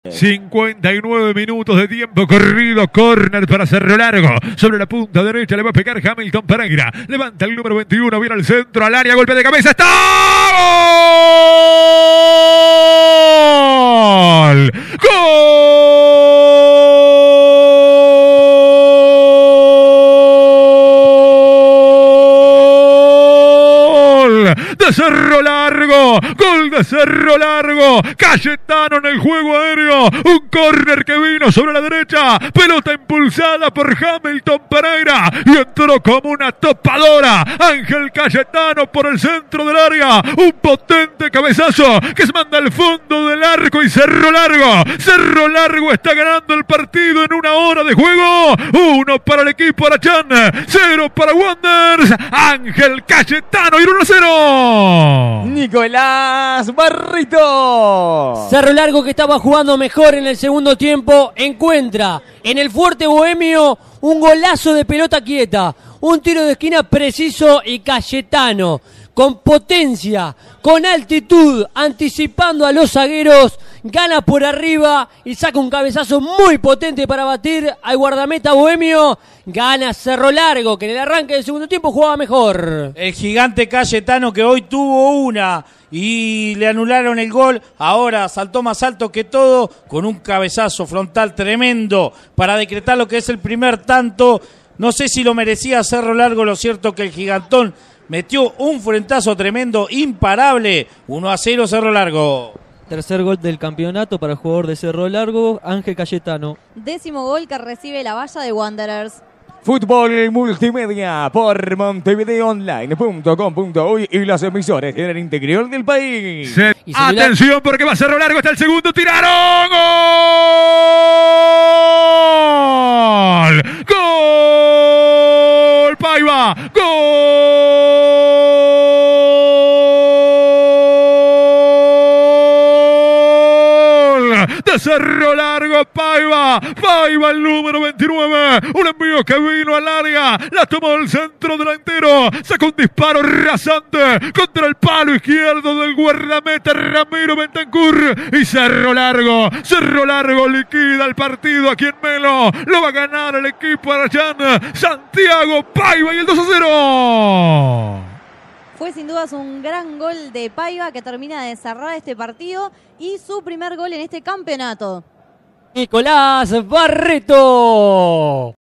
59 minutos de tiempo corrido, córner para Cerro Largo, sobre la punta derecha le va a pegar Hamilton Pereira, levanta el número 21, viene al centro, al área, golpe de cabeza, ¡está! ¡Gol! ¡Gol! De Cerro Largo, gol de Cerro Largo, Cayetano en el juego aéreo, un córner que vino sobre la derecha, pelota impulsada por Hamilton Pereira y entró como una topadora, Ángel Cayetano por el centro del área, un potente cabezazo que se manda al fondo del arco y Cerro Largo está ganando el partido en una hora de juego, 1 para el equipo Arachán, 0 para Wanderers, Ángel Cayetano y 1-0. Nicolás Barrito. Cerro Largo, que estaba jugando mejor en el segundo tiempo, encuentra en el Fuerte Bohemio un golazo de pelota quieta, un tiro de esquina preciso y Cayetano con potencia, con altitud, anticipando a los zagueros, gana por arriba y saca un cabezazo muy potente para batir al guardameta bohemio. Gana Cerro Largo, que en el arranque del segundo tiempo jugaba mejor. El gigante Cayetano, que hoy tuvo una y le anularon el gol, ahora saltó más alto que todo con un cabezazo frontal tremendo para decretar lo que es el primer tanto. No sé si lo merecía Cerro Largo, lo cierto que el gigantón metió un frentazo tremendo, imparable. 1-0 Cerro Largo. Tercer gol del campeonato para el jugador de Cerro Largo, Ángel Cayetano. 10º gol que recibe la valla de Wanderers. Fútbol multimedia por montevideoonline.com.uy y las emisoras en el interior del país. Atención porque va Cerro Largo, está el segundo, tiraron, gol, gol, Paiva, gol de Cerro Largo, Paiva el número 29, un envío que vino al área, la tomó el centro delantero, sacó un disparo rasante contra el palo izquierdo del guardameta Ramiro Bentancur y Cerro Largo liquida el partido aquí en Melo, lo va a ganar el equipo Arachán, Santiago Paiva y el 2-0. Fue sin dudas un gran gol de Paiva que termina de cerrar este partido y su primer gol en este campeonato. Nicolás Barreto.